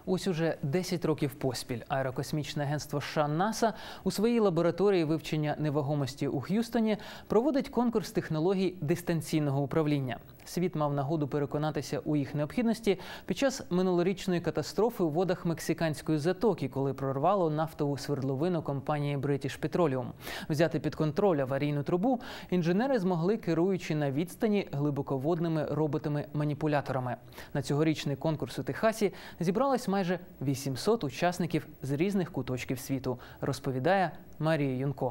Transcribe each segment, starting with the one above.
Ось уже 10 років поспіль аерокосмічне агентство США НАСА у своїй лабораторії вивчення невагомості у Х'юстоні проводить конкурс технологій дистанційного управління. Світ мав нагоду переконатися у їх необхідності під час минулорічної катастрофи у водах Мексиканської затоки, коли прорвало нафтову свердловину компанії British Petroleum. Взяти під контроль аварійну трубу інженери змогли, керуючи на відстані глибоководними роботами-маніпуляторами. На цьогорічний конкурс у Техасі зібралось майже 800 учасників з різних куточків світу, розповідає Марія Юнко.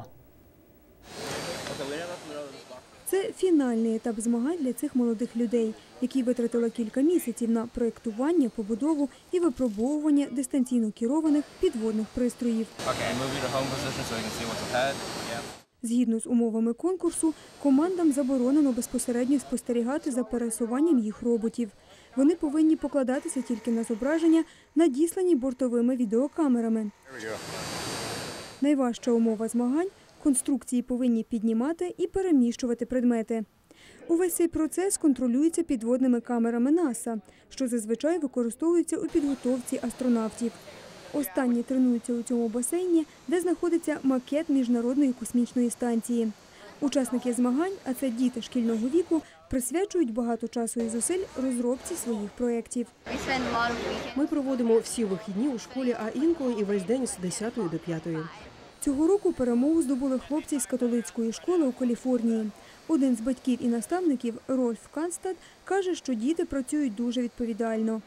Це фінальний етап змагань для цих молодих людей, які витратили кілька місяців на проєктування, побудову і випробовування дистанційно керованих підводних пристроїв. Згідно з умовами конкурсу, командам заборонено безпосередньо спостерігати за пересуванням їх роботів. Вони повинні покладатися тільки на зображення, надіслані бортовими відеокамерами. Найважча умова змагань – конструкції повинні піднімати і переміщувати предмети. Увесь цей процес контролюється підводними камерами НАСА, що зазвичай використовуються у підготовці астронавтів. Останні тренуються у цьому басейні, де знаходиться макет Міжнародної космічної станції. Учасники змагань, а це діти шкільного віку, присвячують багато часу і зусиль розробці своїх проєктів. Ми проводимо всі вихідні у школі, а інколи і весь день з 10 до 5. Цього року перемогу здобули хлопці з католицької школи у Каліфорнії. Один з батьків і наставників, Рольф Канстад, каже, що діти працюють дуже відповідально.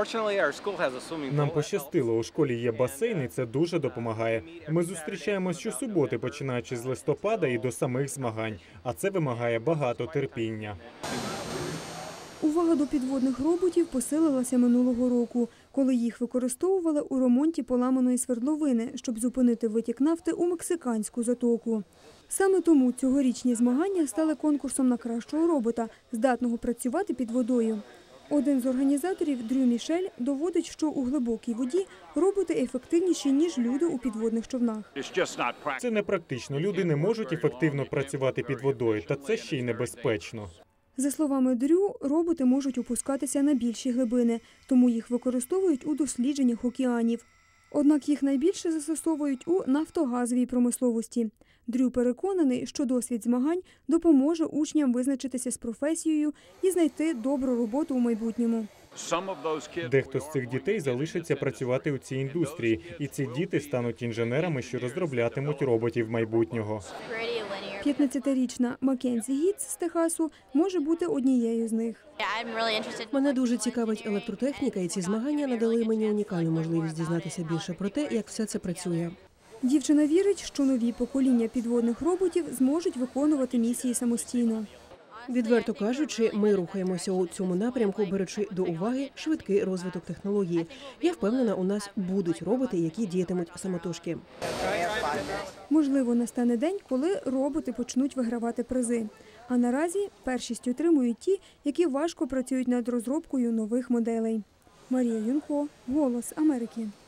Нам пощастило, у школі є басейн, і це дуже допомагає. Ми зустрічаємось щосуботи, починаючи з листопада і до самих змагань, а це вимагає багато терпіння. Увага до підводних роботів посилилася минулого року, коли їх використовували у ремонті поламаної свердловини, щоб зупинити витік нафти у Мексиканську затоку. Саме тому цьогорічні змагання стали конкурсом на кращого робота, здатного працювати під водою. Один з організаторів, Дрю Мішель, доводить, що у глибокій воді роботи ефективніші, ніж люди у підводних човнах. Це непрактично. Люди не можуть ефективно працювати під водою, та це ще й небезпечно. За словами Дрю, роботи можуть опускатися на більші глибини, тому їх використовують у дослідженнях океанів. Однак їх найбільше застосовують у нафтогазовій промисловості. Дрю переконаний, що досвід змагань допоможе учням визначитися з професією і знайти добру роботу у майбутньому. Дехто з цих дітей залишиться працювати у цій індустрії, і ці діти стануть інженерами, що розроблятимуть роботів майбутнього. 15-річна Маккензі Гітс з Техасу може бути однією з них. Мене дуже цікавить електротехніка, і ці змагання надали мені унікальну можливість дізнатися більше про те, як все це працює. Дівчина вірить, що нові покоління підводних роботів зможуть виконувати місії самостійно. Відверто кажучи, ми рухаємося у цьому напрямку, беручи до уваги швидкий розвиток технології. Я впевнена, у нас будуть роботи, які діятимуть самотужки. Можливо, настане день, коли роботи почнуть вигравати призи. А наразі першість отримують ті, які важко працюють над розробкою нових моделей. Марія Юнко, «Голос Америки».